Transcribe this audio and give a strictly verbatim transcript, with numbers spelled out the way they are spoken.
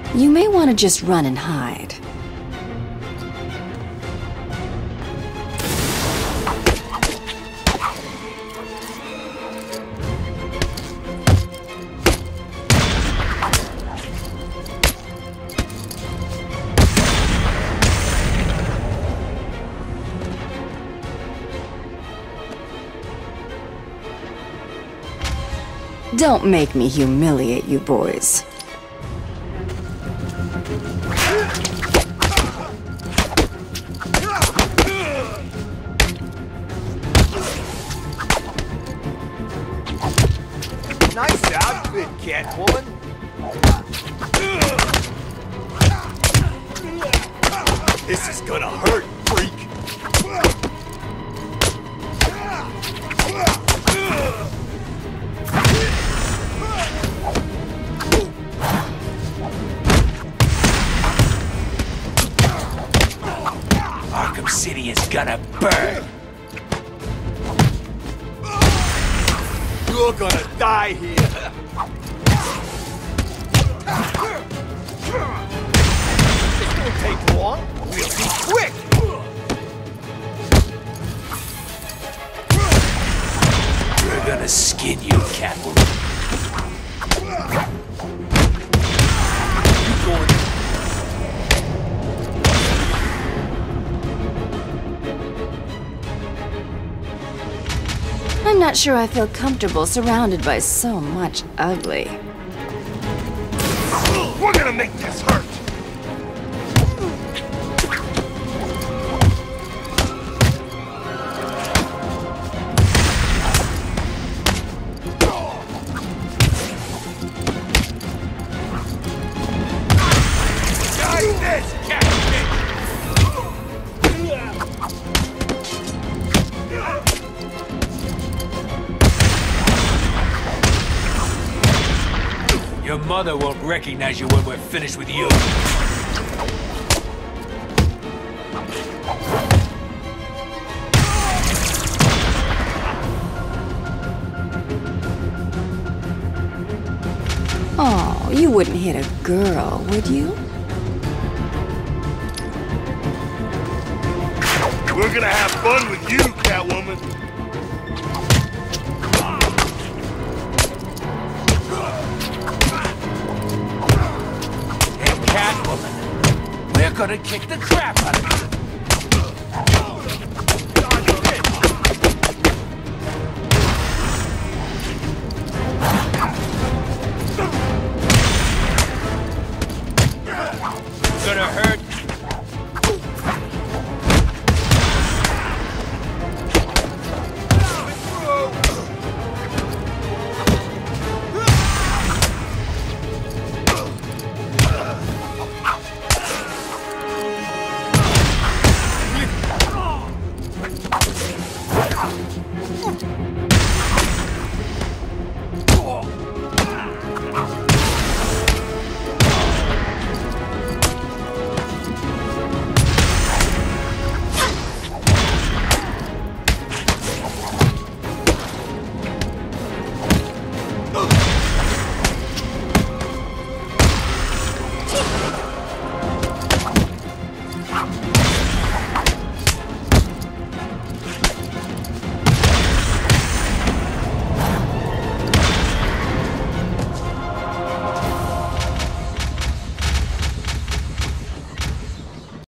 You may want to just run and hide. Don't make me humiliate you boys. Nice outfit, Catwoman. This is gonna hurt, freak. Arkham City is gonna burn. You're gonna die here. This won't take long. We'll be quick. We're gonna skin you, Catwoman. You going? I'm not sure I feel comfortable surrounded by so much ugly. We're gonna make this hurt. Got this, Catwoman. Your mother won't recognize you when we're finished with you. Oh, you wouldn't hit a girl, would you? We're gonna have fun with you, Catwoman. Catwoman, we're gonna kick the crap out of